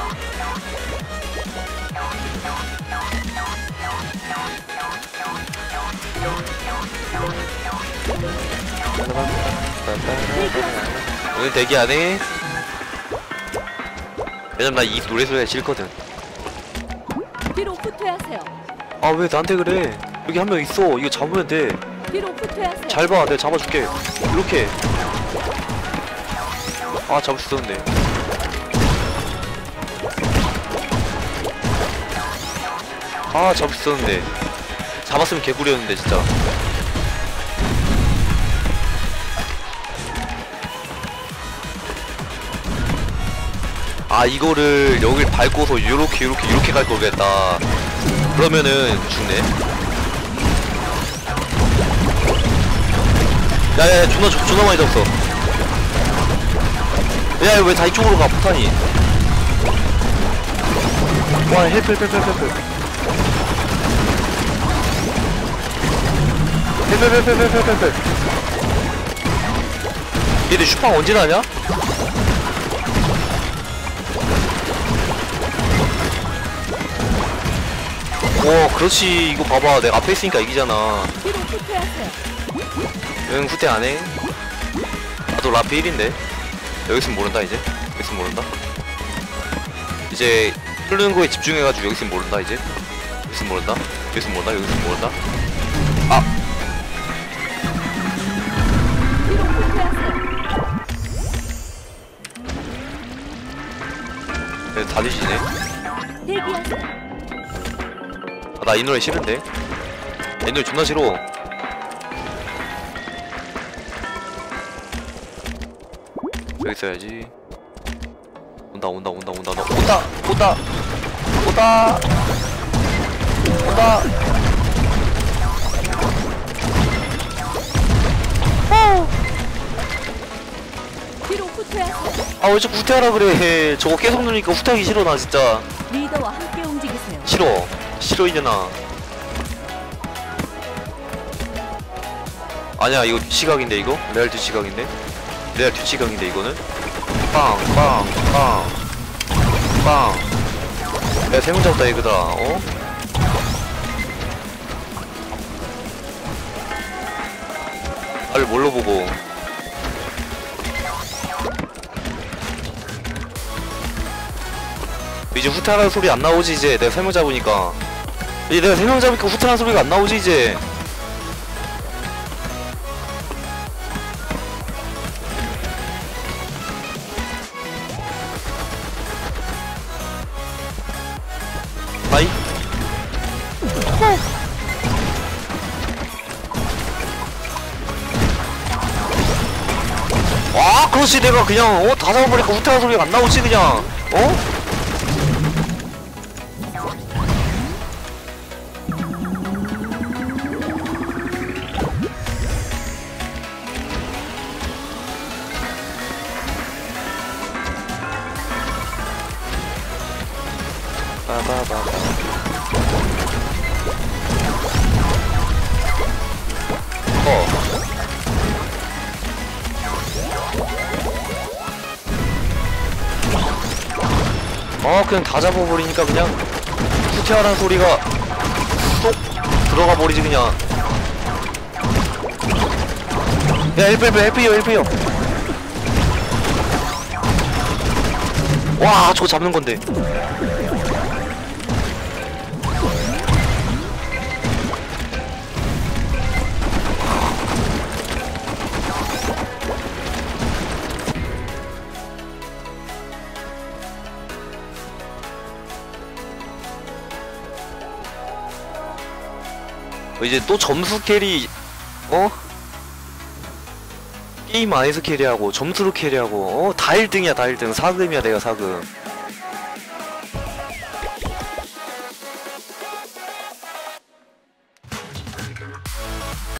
오늘 대기 안해? 왜냐면 나 이 노래소리가 싫거든. 뒤로 후퇴하세요. 아 왜 나한테 그래? 여기 한 명 있어. 이거 잡으면 돼. 뒤로 후퇴하세요. 잘 봐, 내가 잡아줄게. 이렇게. 아 잡을 수 있었는데. 아 잡을 수 있었는데. 잡았으면 개꿀이었는데 진짜. 아 이거를 여길 밟고서 요렇게 갈 거겠다. 그러면은 죽네. 야야야 존나 많이 잡았어. 야 왜 다 이쪽으로 가 폭탄이. 와 헬프 얘들 슈팡 언제 나냐? 오 그렇지. 이거 봐봐 내가 앞에 있으니까 이기잖아. 뒤로 후퇴하세요. 응 후퇴 안해. 나도 라피 1인데 여기 있으면 모른다. 이제 여기 있으면 모른다. 이제 흐르는 거에 집중해가지고 여기 있으면 모른다. 이제 여기 있으면 모른다. 여기 있으면 모른다. 여기 있으면 모른다. 아 뒤로 후퇴하세요. 그래 다 뒤지네. 대기하세요. 아, 나 이 노래 싫은데? 이 노래 존나 싫어. 여기 있어야지. 온다. 뒤로 후퇴하세요. 아 왜 자꾸 후퇴하라 그래. 저거 계속 누르니까 후퇴하기 싫어 나 진짜. 리더와 함께 움직이세요. 싫어 이제나. 아니야 이거 뒤치각인데 이거? 레알 뒤치각인데 이거는? 빵 내가 세명 잡았다 이거다. 어? 나를 뭘로 보고. 이제 후퇴하라는 소리 안 나오지. 이제 내가 3명 잡으니까. 이제 내가 3명 잡으니까 후퇴하는 소리가 안 나오지 이제. 바이. 와 그렇지. 내가 그냥 다 잡아버리니까 후퇴하는 소리가 안 나오지 그냥. 어? 그냥 다 잡아버리니까 그냥 후퇴하라는 소리가 쏙 들어가 버리지 그냥. 야 헬프요. 와 저거 잡는 건데. 이제 또 점수 캐리. 게임 안에서 캐리하고 점수로 캐리하고 다 1등이야 다 1등. 4금이야 내가 4금.